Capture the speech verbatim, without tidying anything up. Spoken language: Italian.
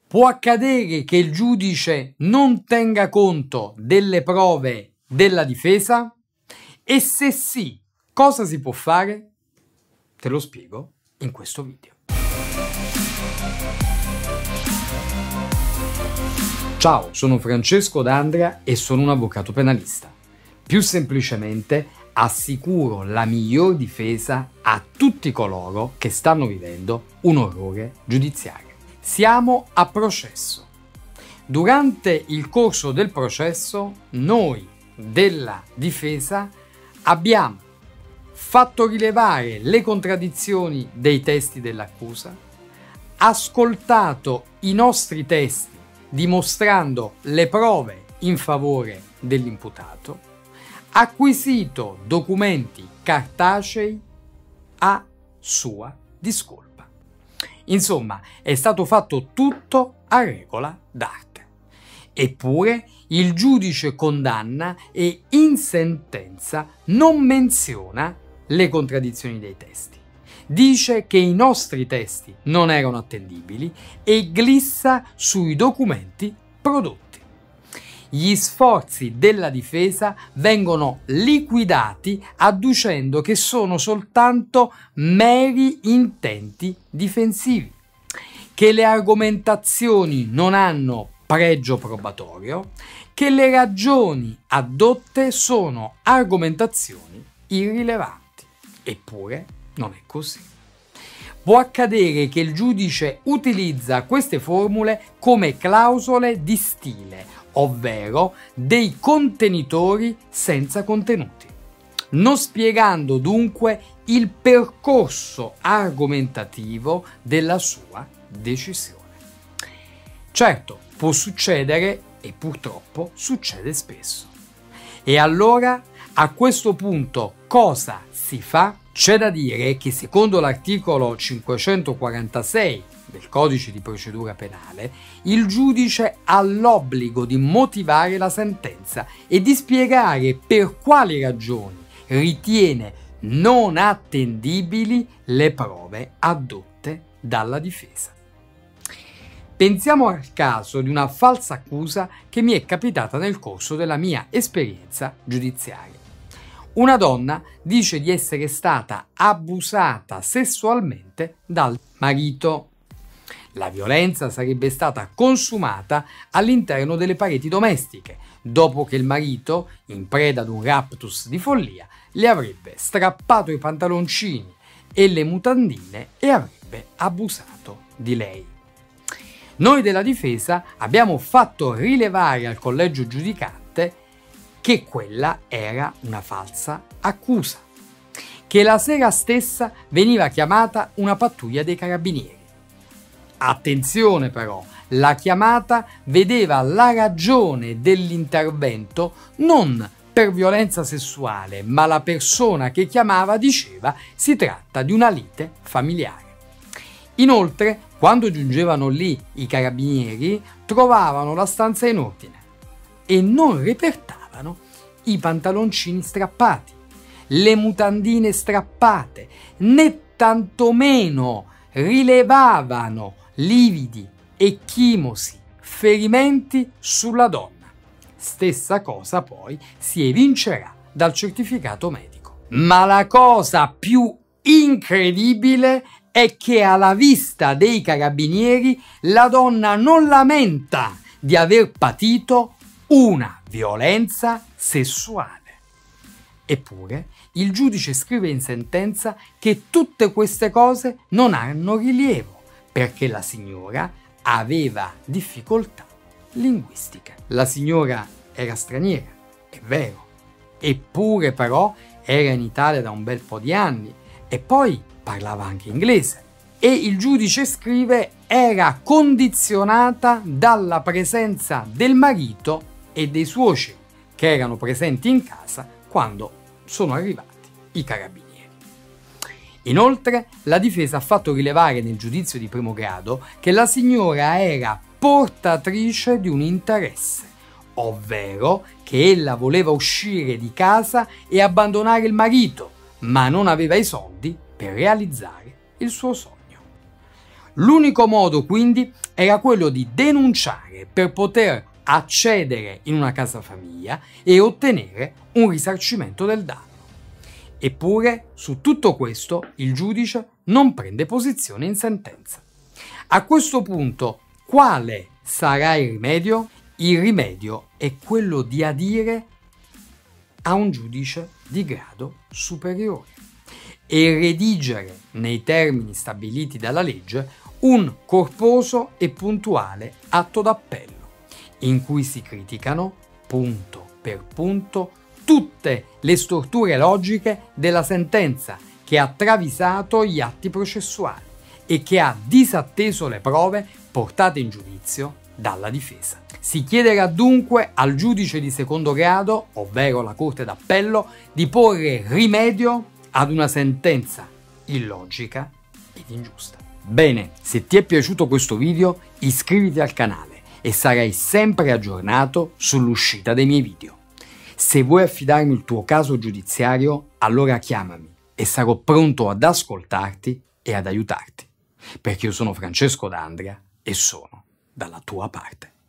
Può accadere che il giudice non tenga conto delle prove della difesa? E se sì, cosa si può fare? Te lo spiego in questo video. Ciao, sono Francesco D'Andrea e sono un avvocato penalista. Più semplicemente assicuro la miglior difesa a tutti coloro che stanno vivendo un orrore giudiziario. Siamo a processo. Durante il corso del processo noi della difesa abbiamo fatto rilevare le contraddizioni dei testi dell'accusa, ascoltato i nostri testi dimostrando le prove in favore dell'imputato, acquisito documenti cartacei a sua discolpa. Insomma, è stato fatto tutto a regola d'arte. Eppure il giudice condanna e in sentenza non menziona le contraddizioni dei testi. Dice che i nostri testi non erano attendibili e glissa sui documenti prodotti. Gli sforzi della difesa vengono liquidati adducendo che sono soltanto meri intenti difensivi, che le argomentazioni non hanno pregio probatorio, che le ragioni addotte sono argomentazioni irrilevanti. Eppure non è così. Può accadere che il giudice utilizza queste formule come clausole di stile, ovvero dei contenitori senza contenuti, non spiegando dunque il percorso argomentativo della sua decisione. Certo, può succedere e purtroppo succede spesso. E allora, a questo punto, cosa si fa? C'è da dire che secondo l'articolo cinquecentoquarantasei del Codice di procedura penale, il giudice ha l'obbligo di motivare la sentenza e di spiegare per quali ragioni ritiene non attendibili le prove addotte dalla difesa. Pensiamo al caso di una falsa accusa che mi è capitata nel corso della mia esperienza giudiziaria. Una donna dice di essere stata abusata sessualmente dal marito. La violenza sarebbe stata consumata all'interno delle pareti domestiche, dopo che il marito, in preda ad un raptus di follia, le avrebbe strappato i pantaloncini e le mutandine e avrebbe abusato di lei. Noi della difesa abbiamo fatto rilevare al collegio giudicante che quella era una falsa accusa, che la sera stessa veniva chiamata una pattuglia dei carabinieri. Attenzione però, la chiamata vedeva la ragione dell'intervento non per violenza sessuale, ma la persona che chiamava diceva si tratta di una lite familiare. Inoltre, quando giungevano lì i carabinieri, trovavano la stanza in ordine e non repertavano i pantaloncini strappati, le mutandine strappate, né tantomeno rilevavano lividi, ecchimosi, ferimenti sulla donna. Stessa cosa poi si evincerà dal certificato medico. Ma la cosa più incredibile è che alla vista dei carabinieri la donna non lamenta di aver patito una violenza sessuale. Eppure il giudice scrive in sentenza che tutte queste cose non hanno rilievo perché la signora aveva difficoltà linguistiche. La signora era straniera, è vero, eppure però era in Italia da un bel po' di anni e poi parlava anche inglese. E il giudice scrive era condizionata dalla presenza del marito e dei suoceri che erano presenti in casa quando sono arrivati i carabinieri. Inoltre, la difesa ha fatto rilevare nel giudizio di primo grado che la signora era portatrice di un interesse, ovvero che ella voleva uscire di casa e abbandonare il marito, ma non aveva i soldi per realizzare il suo sogno. L'unico modo quindi era quello di denunciare per poter accedere in una casa famiglia e ottenere un risarcimento del danno. Eppure su tutto questo il giudice non prende posizione in sentenza. A questo punto quale sarà il rimedio? Il rimedio è quello di adire a un giudice di grado superiore e redigere nei termini stabiliti dalla legge un corposo e puntuale atto d'appello in cui si criticano punto per punto tutte le storture logiche della sentenza che ha travisato gli atti processuali e che ha disatteso le prove portate in giudizio dalla difesa. Si chiederà dunque al giudice di secondo grado, ovvero la Corte d'Appello, di porre rimedio ad una sentenza illogica ed ingiusta. Bene, se ti è piaciuto questo video iscriviti al canale e sarai sempre aggiornato sull'uscita dei miei video. Se vuoi affidarmi il tuo caso giudiziario, allora chiamami e sarò pronto ad ascoltarti e ad aiutarti, perché io sono Francesco D'Andrea e sono dalla tua parte.